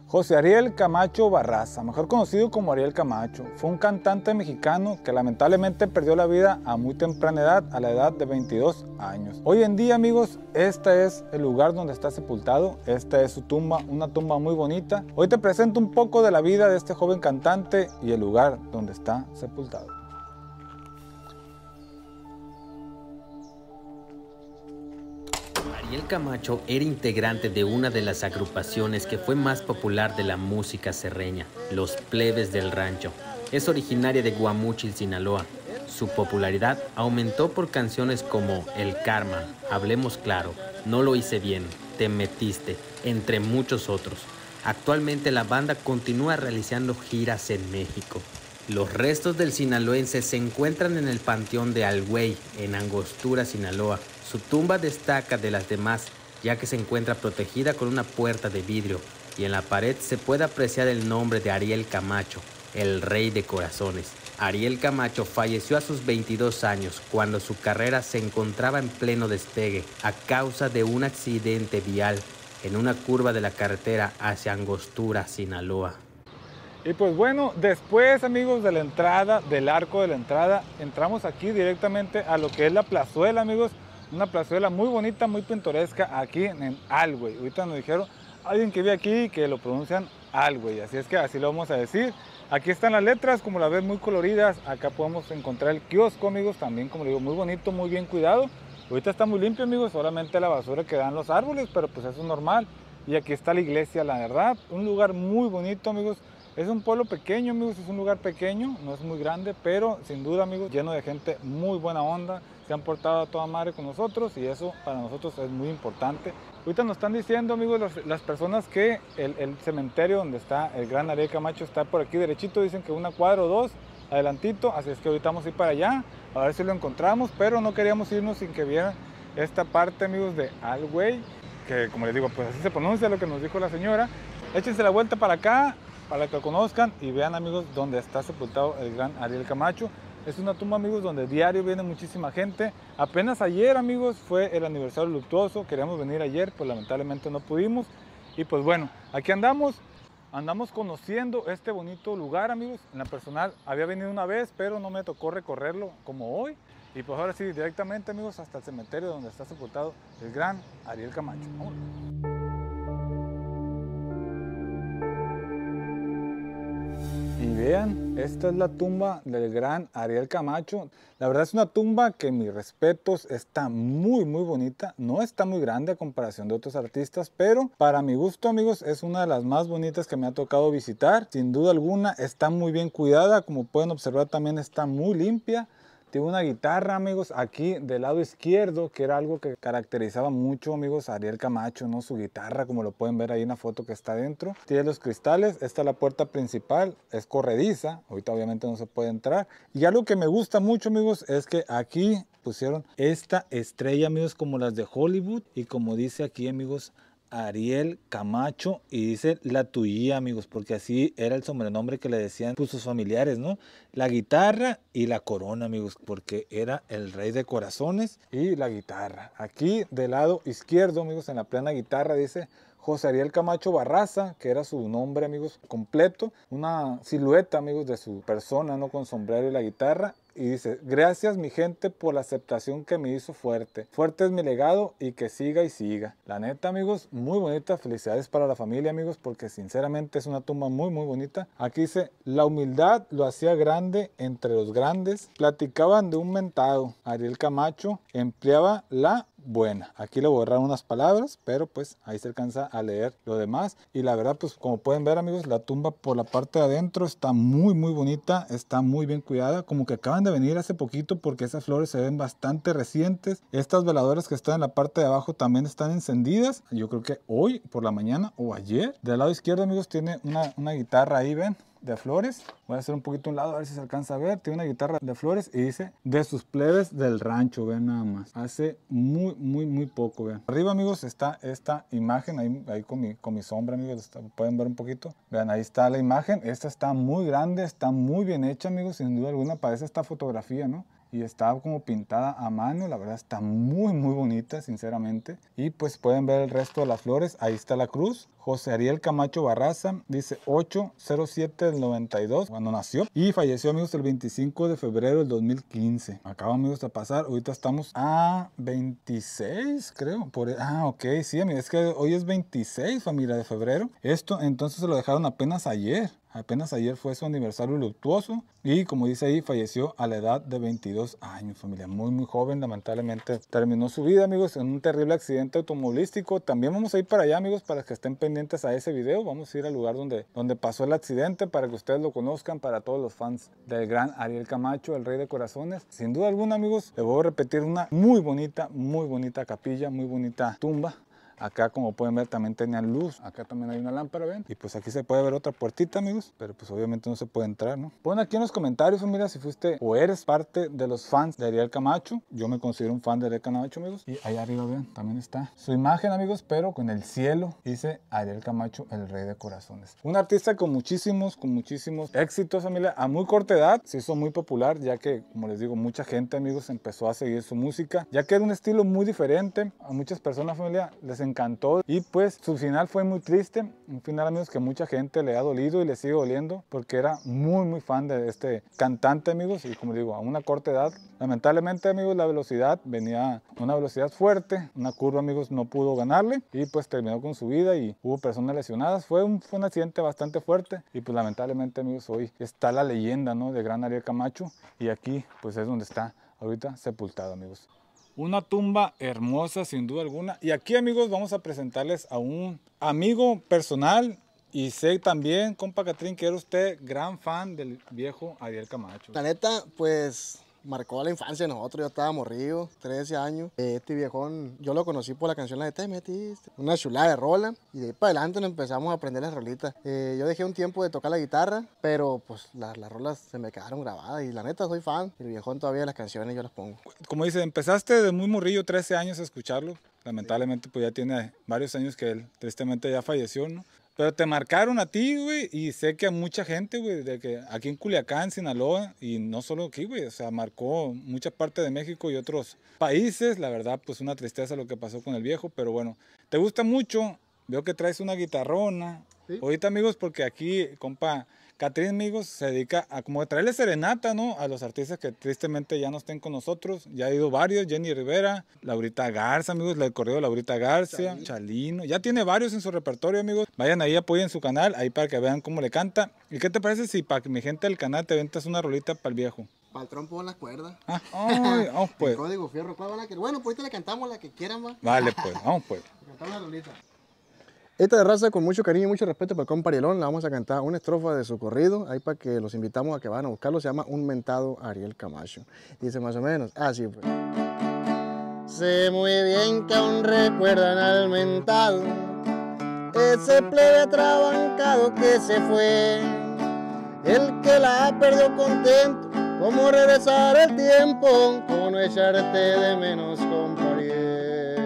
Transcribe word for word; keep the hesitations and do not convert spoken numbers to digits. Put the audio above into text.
José Ariel Camacho Barraza, mejor conocido como Ariel Camacho, fue un cantante mexicano que lamentablemente perdió la vida a muy temprana edad, a la edad de veintidós años. Hoy en día, amigos, este es el lugar donde está sepultado, esta es su tumba, una tumba muy bonita. Hoy te presento un poco de la vida de este joven cantante y el lugar donde está sepultado. Ariel Camacho era integrante de una de las agrupaciones que fue más popular de la música serreña, Los Plebes del Rancho. Es originaria de Guamúchil, Sinaloa. Su popularidad aumentó por canciones como El Karma, Hablemos Claro, No Lo Hice Bien, Te Metiste, entre muchos otros. Actualmente la banda continúa realizando giras en México. Los restos del sinaloense se encuentran en el Panteón de Alhuey, en Angostura, Sinaloa. Su tumba destaca de las demás, ya que se encuentra protegida con una puerta de vidrio, y en la pared se puede apreciar el nombre de Ariel Camacho, el rey de corazones. Ariel Camacho falleció a sus veintidós años, cuando su carrera se encontraba en pleno despegue, a causa de un accidente vial en una curva de la carretera hacia Angostura, Sinaloa. Y pues bueno, después, amigos, de la entrada, del arco de la entrada, entramos aquí directamente a lo que es la plazuela, amigos. Una plazuela muy bonita, muy pintoresca aquí en Alhuey. Ahorita nos dijeron alguien que vive aquí que lo pronuncian Alhuey, así es que así lo vamos a decir. Aquí están las letras, como las ven, muy coloridas. Acá podemos encontrar el kiosco, amigos, también, como les digo, muy bonito, muy bien cuidado. Ahorita está muy limpio, amigos, solamente la basura que dan los árboles, pero pues eso es normal. Y aquí está la iglesia, la verdad, un lugar muy bonito, amigos. Es un pueblo pequeño, amigos, es un lugar pequeño, no es muy grande, pero sin duda, amigos, lleno de gente muy buena onda. Se han portado a toda madre con nosotros y eso para nosotros es muy importante. Ahorita nos están diciendo, amigos, las, las personas que el, el cementerio donde está el gran Ariel Camacho está por aquí derechito. Dicen que una cuadra o dos adelantito, así es que ahorita vamos a ir para allá, a ver si lo encontramos, pero no queríamos irnos sin que vieran esta parte, amigos, de Alhuey, que como les digo, pues así se pronuncia lo que nos dijo la señora. Échense la vuelta para acá, para que lo conozcan y vean, amigos, dónde está sepultado el gran Ariel Camacho. Es una tumba, amigos, donde diario viene muchísima gente. Apenas ayer, amigos, fue el aniversario luctuoso. Queríamos venir ayer, pues lamentablemente no pudimos. Y pues bueno, aquí andamos, andamos conociendo este bonito lugar, amigos. En la personal había venido una vez, pero no me tocó recorrerlo como hoy. Y pues ahora sí, directamente, amigos, hasta el cementerio donde está sepultado el gran Ariel Camacho. Vámonos. Y vean, esta es la tumba del gran Ariel Camacho. La verdad es una tumba que, mis respetos, está muy muy bonita. No está muy grande a comparación de otros artistas, pero para mi gusto, amigos, es una de las más bonitas que me ha tocado visitar. Sin duda alguna, está muy bien cuidada. Como pueden observar, también está muy limpia. Tiene una guitarra, amigos, aquí del lado izquierdo, que era algo que caracterizaba mucho, amigos, a Ariel Camacho, ¿no? Su guitarra, como lo pueden ver ahí en la foto que está dentro. Tiene los cristales, esta es la puerta principal, es corrediza, ahorita obviamente no se puede entrar. Y algo que me gusta mucho, amigos, es que aquí pusieron esta estrella, amigos, como las de Hollywood. Y como dice aquí, amigos, Ariel Camacho, y dice la tuya, amigos, porque así era el sobrenombre que le decían pues, sus familiares, ¿no? La guitarra y la corona, amigos, porque era el rey de corazones y la guitarra. Aquí del lado izquierdo, amigos, en la plena guitarra dice José Ariel Camacho Barraza, que era su nombre, amigos, completo. Una silueta, amigos, de su persona, ¿no? Con sombrero y la guitarra. Y dice, gracias mi gente por la aceptación que me hizo fuerte. Fuerte es mi legado y que siga y siga. La neta, amigos, muy bonita. Felicidades para la familia, amigos, porque sinceramente es una tumba muy, muy bonita. Aquí dice, la humildad lo hacía grande entre los grandes. Platicaban de un mentado. Ariel Camacho empleaba la buena. Aquí le borraron unas palabras, pero pues ahí se alcanza a leer lo demás. Y la verdad, pues como pueden ver, amigos, la tumba por la parte de adentro está muy, muy bonita. Está muy bien cuidada. Como que acaban de venir hace poquito porque esas flores se ven bastante recientes. Estas veladoras que están en la parte de abajo también están encendidas. Yo creo que hoy por la mañana o ayer. Del lado izquierdo, amigos, tiene una, una guitarra ahí, ven, de flores. Voy a hacer un poquito a un lado a ver si se alcanza a ver. Tiene una guitarra de flores y dice de sus plebes del rancho, vean nada más. Hace muy, muy, muy poco, vean. Arriba, amigos, está esta imagen, ahí, ahí con, mi, con mi sombra, amigos, está, pueden ver un poquito. Vean, ahí está la imagen. Esta está muy grande, está muy bien hecha, amigos, sin duda alguna. Parece esta fotografía, ¿no? y está como pintada a mano. La verdad está muy muy bonita, sinceramente. Y pues pueden ver el resto de las flores. Ahí está la cruz. José Ariel Camacho Barraza, dice ocho cero siete del noventa y dos, cuando nació, y falleció, amigos, el veinticinco de febrero del dos mil quince. Acaba, amigos, de pasar. Ahorita estamos a veintiséis, creo. Por, ah, ok, sí, amigos, es que hoy es veintiséis, familia, de febrero. Esto entonces se lo dejaron apenas ayer. Apenas ayer fue su aniversario luctuoso y, como dice ahí, falleció a la edad de veintidós años, familia. Muy, muy joven, lamentablemente terminó su vida, amigos, en un terrible accidente automovilístico. También vamos a ir para allá, amigos, para que estén pendientes a ese video. Vamos a ir al lugar donde, donde pasó el accidente para que ustedes lo conozcan, para todos los fans del gran Ariel Camacho, el rey de corazones. Sin duda alguna, amigos, les voy a repetir, una muy bonita, muy bonita capilla, muy bonita tumba. Acá, como pueden ver, también tenían luz. Acá también hay una lámpara, ¿ven? Y pues aquí se puede ver otra puertita, amigos. Pero pues obviamente no se puede entrar, ¿no? Pon aquí en los comentarios, mira, si fuiste o eres parte de los fans de Ariel Camacho. Yo me considero un fan de Ariel Camacho, amigos. Y allá arriba, vean, también está su imagen, amigos, pero con el cielo dice Ariel Camacho, el rey de corazones. Un artista con muchísimos, con muchísimos éxitos, familia. A muy corta edad se hizo muy popular, ya que, como les digo, mucha gente, amigos, empezó a seguir su música, ya que era un estilo muy diferente. A muchas personas, familia, les encantó, y pues su final fue muy triste, un final, amigos, que mucha gente le ha dolido y le sigue doliendo, porque era muy muy fan de este cantante, amigos, y como digo, a una corta edad, lamentablemente, amigos, la velocidad venía una velocidad fuerte, una curva, amigos, no pudo ganarle y pues terminó con su vida y hubo personas lesionadas. Fue un, fue un accidente bastante fuerte y pues lamentablemente, amigos, hoy está la leyenda, ¿no?, de gran Ariel Camacho, y aquí pues es donde está ahorita sepultado, amigos. Una tumba hermosa, sin duda alguna. Y aquí, amigos, vamos a presentarles a un amigo personal. Y sé también, compa Catrín, que era usted gran fan del viejo Ariel Camacho. La neta, pues marcó la infancia de nosotros. Yo estaba morrido, trece años. Este viejón, yo lo conocí por la canción La de Te Metiste, una chulada de rola. Y de ahí para adelante nos empezamos a aprender las rolitas. Eh, yo dejé un tiempo de tocar la guitarra, pero pues las, las rolas se me quedaron grabadas. Y la neta, soy fan. El viejón todavía las canciones yo las pongo. Como dice, empezaste de muy morrillo, trece años, a escucharlo. Lamentablemente, pues ya tiene varios años que él tristemente ya falleció, ¿no? Pero te marcaron a ti, güey, y sé que a mucha gente, güey, de que aquí en Culiacán, Sinaloa, y no solo aquí, güey, o sea, marcó mucha parte de México y otros países. La verdad, pues una tristeza lo que pasó con el viejo, pero bueno, te gusta mucho, veo que traes una guitarrona. ¿Sí? Ahorita, amigos, porque aquí, compa Catrín, amigos, se dedica a como traerle serenata, ¿no?, a los artistas que tristemente ya no estén con nosotros. Ya ha ido varios, Jenny Rivera, Laurita Garza, amigos, el corrido de Laurita Garza, Chalino. Chalino. Ya tiene varios en su repertorio, amigos. Vayan ahí, apoyen su canal, ahí para que vean cómo le canta. ¿Y qué te parece si para que mi gente del canal te ventas una rolita para el viejo? Para el trompo en las cuerdas. Ah, ay, vamos pues. El código fierro, ¿cuál van a querer? Bueno, pues ahorita le cantamos la que quieran, va. Vale, pues, vamos pues. Le cantamos la rolita. Esta de raza, con mucho cariño y mucho respeto para el compa Arielón, la vamos a cantar una estrofa de su corrido, ahí para que los invitamos a que vayan a buscarlo. Se llama Un Mentado Ariel Camacho. Dice más o menos así, pues. Sé muy bien que aún recuerdan al mentado, ese plebe atrabancado que se fue, el que la perdió contento, cómo regresar el tiempo, cómo no echarte de menos, compa Ariel.